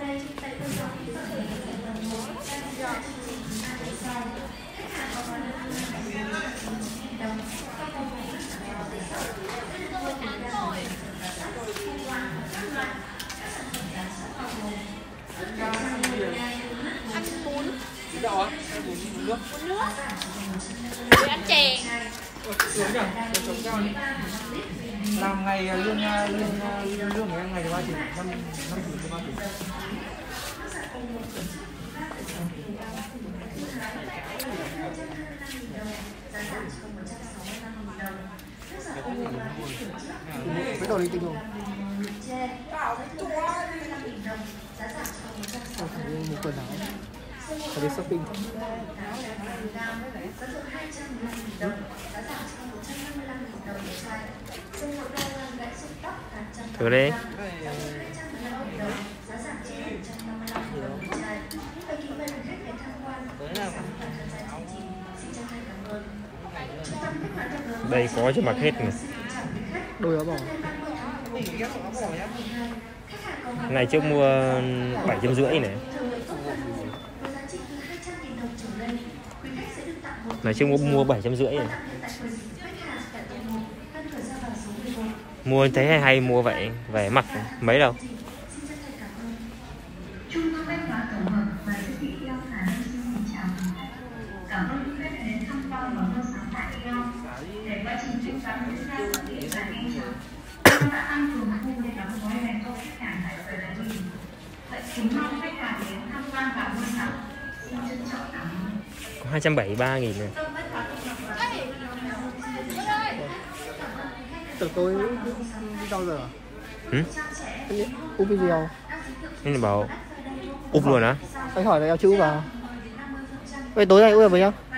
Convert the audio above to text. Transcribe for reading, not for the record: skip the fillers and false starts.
Ăn bún. Đậu á? Bún nước. Bún nước. Rồi ăn chè. Đúng nhỉ? Được cao nhỉ? Làm ngày lương ngày ngày bao nhiêu? 5 triệu bao nhiêu? Cái đồ linh tinh không? Một quần áo. Ở đây shopping. Thử đi. Đây có cho mặc hết này. Đôi áo bỏ. Ngày trước mua 750 này. Ngày trước mua 750 này. Mua thấy hay mua vậy, về mặc mấy đâu. Cảm ơn quý khách đã đến tham quan và mua sắm tại Aeon. Để quá trình thanh toán diễn ra thuận tiện và nhanh chóng, Aeon đã tăng cường thu để đóng gói dành cho khách hàng tại giờ đại lý. Vậy kính mong khách hàng đến tham quan và mua sắm. Xin trân trọng cảm ơn. 273.000 này. Từ tôi đi đâu giờ? Úp video. Nên là bảo úp luôn á. Anh hỏi là eo chữ vào. Vậy tối nay úp vào với nhau.